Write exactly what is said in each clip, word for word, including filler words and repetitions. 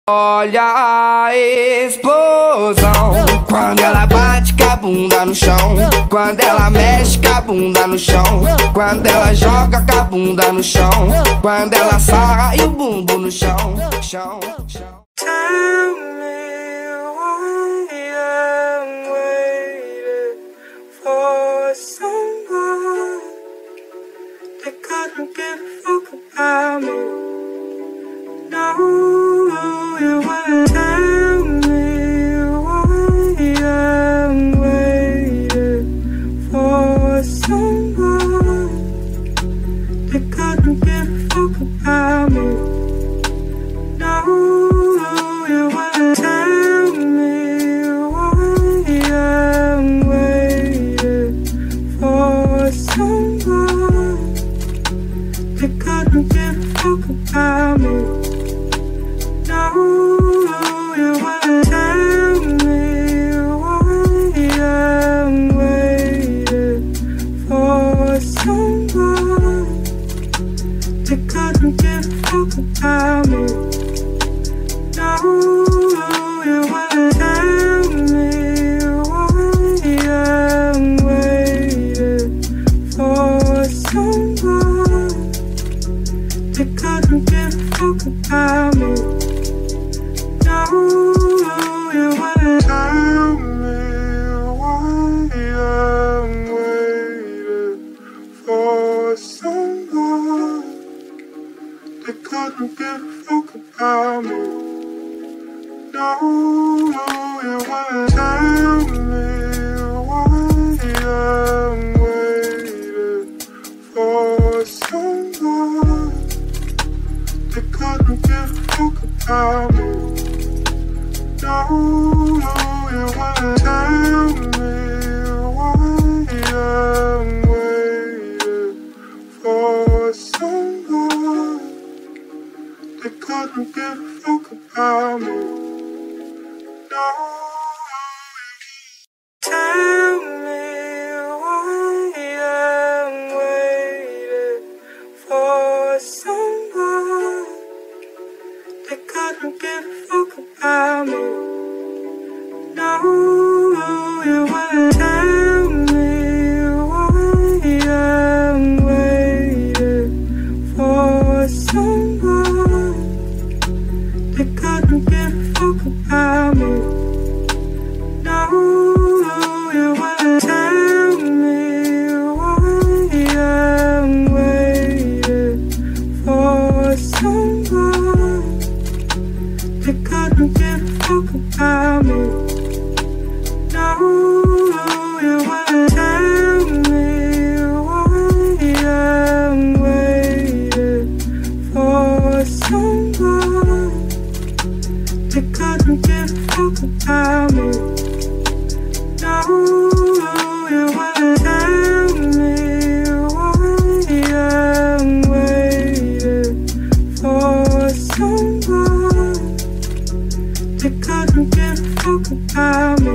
Olha a explosão, quando ela bate com a bunda no chão, quando ela mexe com a bunda no chão, quando ela joga com a bunda no chão, quando ela sarra e o bumbum no chão, chão, chão. Tell me why I'm waiting for someone that couldn't give a fuck about me. No, you wouldn't tell me why I'm waiting for someone that couldn't give a fuck about me. No, you wouldn't tell me why I'm waiting for someone that couldn't give a fuck about me. No, you wouldn't tell me why I'm waiting for someone that couldn't give a fuck about me. No, you wouldn't tell me why I'm waiting for someone that couldn't give a fuck about me. No, you wouldn't tell me why I'm waiting for someone that couldn't give a fuck about me. No, you wouldn't tell me why I'm waiting for someone that couldn't give a fuck about me. No, you wouldn't tell me why I'm waiting for someone that couldn't give a fuck about me. No, tell me why I'm waiting for someone that couldn't give a fuck about me. No, you wouldn't tell me why I'm waiting for someone that couldn't give a fuck about me. No, you wouldn't tell me why I'm waiting for someone that couldn't give a fuck about me. No, you wouldn't tell me why I'm waiting for someone that couldn't give a fuck about me. No, you wouldn't tell me why I'm waiting for someone that couldn't give a fuck about me.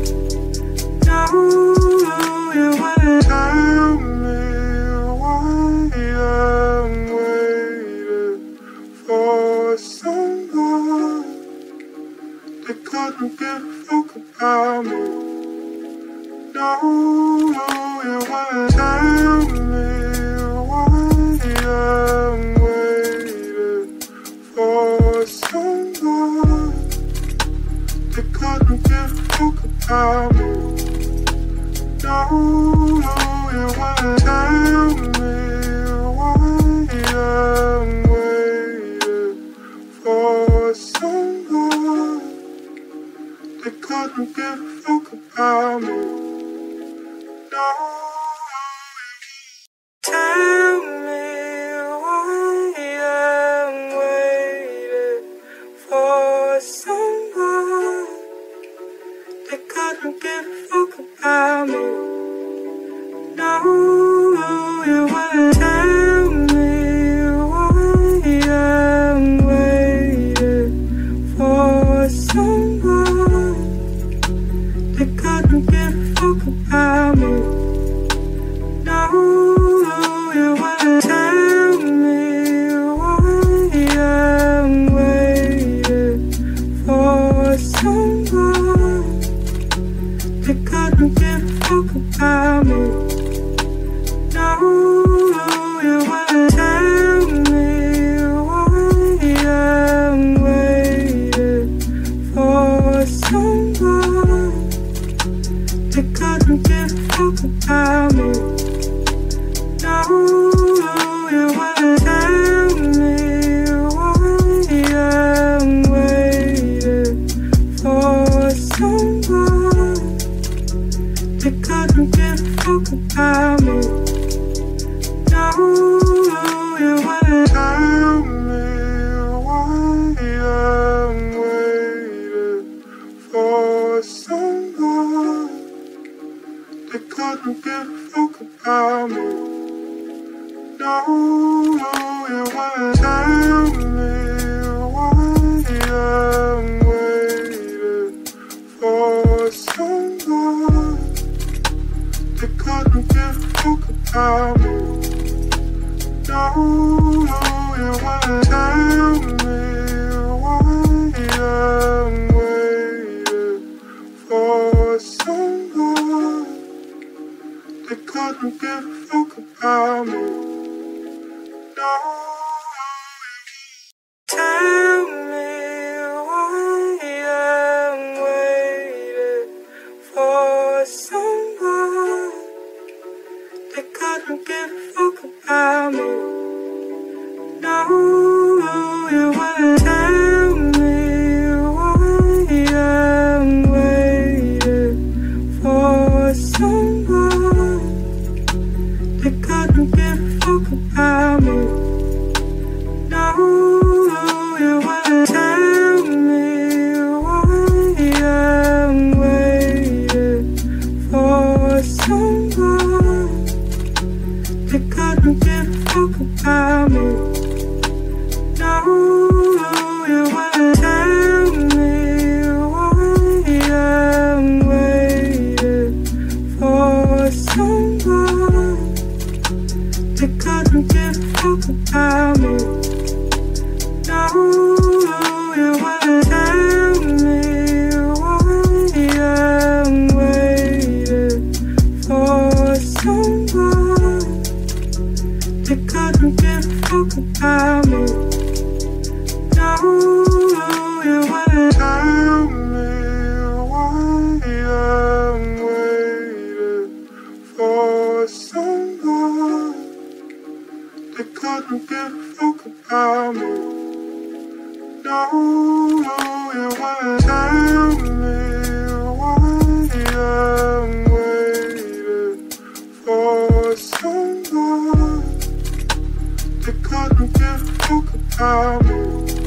No, you wouldn't tell me why I'm waiting for someone that couldn't give a fuck about me. No, you wouldn't tell me why I'm waiting for someone that couldn't give a fuck about me. No, you wouldn't tell me why I'm waiting for someone that couldn't give a fuck about me. No, tell me why I'm waiting for someone that couldn't give a fuck about me. No, you wouldn't tell me why I'm waiting for someone that couldn't give a fuck about me. No, you wouldn't tell me why I'm waiting couldn't give a fuck about me. No, you wouldn't tell me why I'm waiting for someone that couldn't give a fuck about me. No, you wouldn't tell me why I'm waiting for someone that couldn't give a fuck about me. No, tell me why I'm waiting for someone that couldn't give a fuck about me. No, you wouldn't tell me why I'm waiting for someone that couldn't give a fuck about me. No, you wouldn't tell me why I'm waiting for someone that couldn't give a fuck about me. No, you wouldn't tell me why I'm waiting for someone that couldn't give a fuck about me. No, you wouldn't tell me why I'm waiting for someone that couldn't give a fuck about me. No, you wouldn't tell me why I'm waiting for someone that couldn't give a fuck about me. No, you wouldn't tell me why I'm waiting for someone that couldn't give a fuck about me.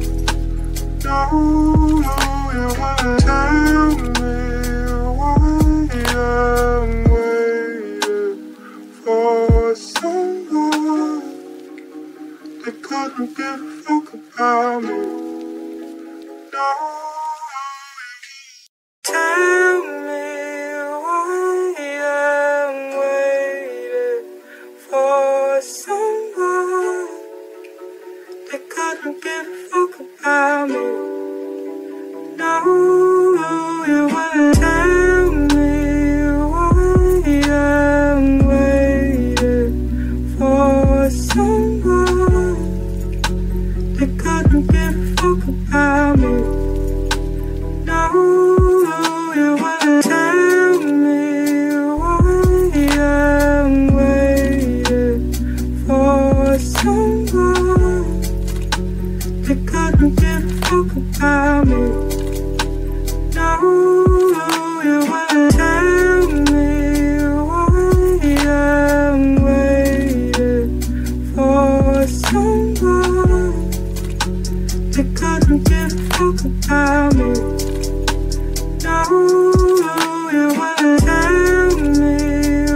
No, you wouldn't tell me why I'm waiting for someone that couldn't give a fuck about me. No, tell me why I'm waiting for someone that couldn't give a fuck about me. No, you wouldn't tell me why I'm waiting for someone that couldn't give a fuck about me. No, you wouldn't tell me why I'm waiting for someone that couldn't give a fuck about me. No, you wouldn't tell me why I'm waiting for someone that couldn't give a fuck about me. No, you wouldn't tell me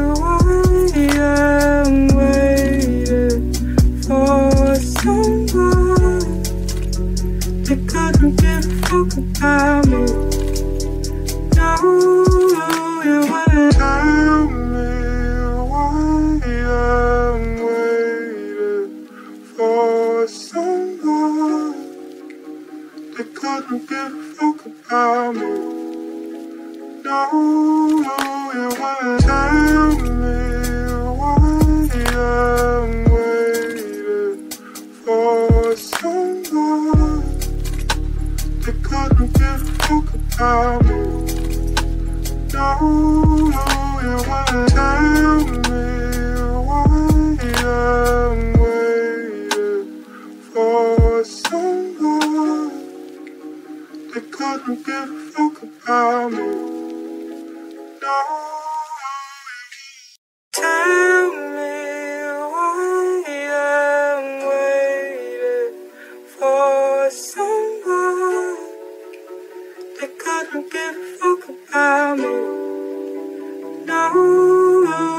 why I'm waiting for someone that couldn't give a fuck about me. No, you wouldn't tell me why I'm waiting for someone that couldn't give a fuck about me. No, you wouldn't tell me why I'm waiting for someone that couldn't give a fuck about me. No, you wouldn't tell me why I'm waiting for someone that couldn't give a fuck about me. No, tell me why I'm waiting for someone that couldn't give a fuck about me. No.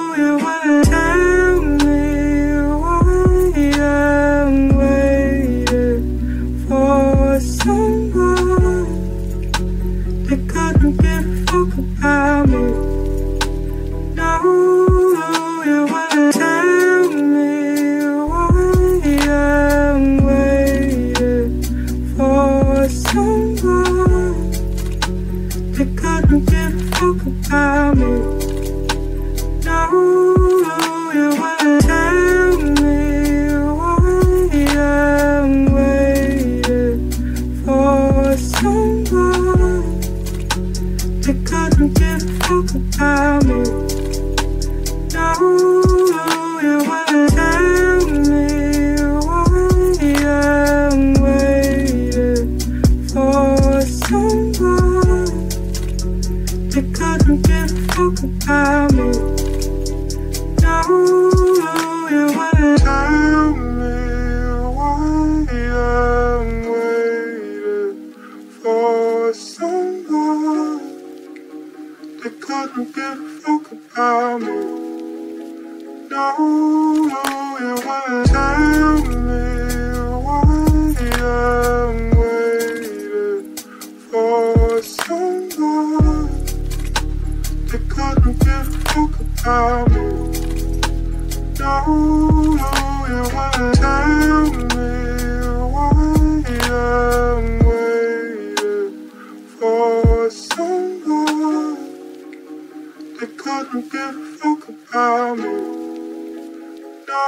someone that couldn't give a fuck about me. No, you wouldn't tell me why I'm waiting for someone that couldn't give a fuck about me. No, you wouldn't tell me why I'm waiting for someone that couldn't give a fuck about me. No, you wouldn't tell me why I'm waiting for someone that couldn't give a fuck about me. No, you wouldn't tell me why I'm waiting for someone that couldn't give a fuck about me. No,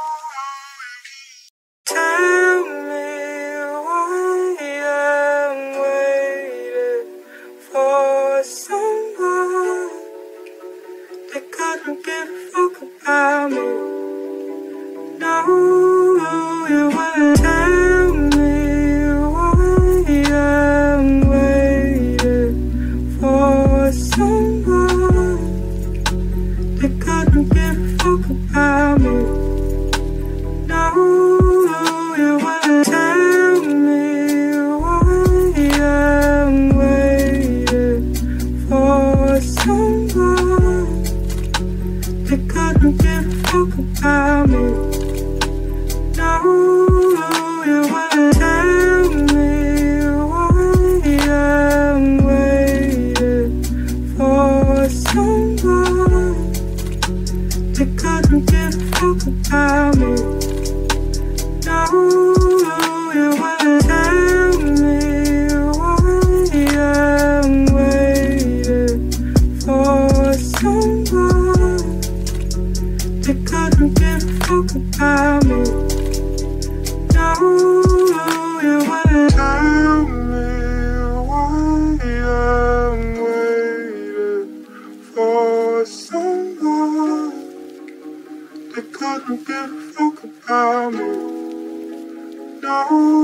tell me why I'm waiting for someone that couldn't give a fuck about me. No, you wouldn't tell me why I'm waiting for someone that couldn't give a fuck about me. No, you wouldn't tell me why I'm waiting for someone that couldn't give a fuck about me. No, you wouldn't tell me why I'm waiting for someone that couldn't give a fuck about me. No, you wouldn't tell me why I'm waiting for someone that couldn't give a fuck about me. No, you wouldn't tell me why I'm waiting for someone that couldn't give a fuck about me. No.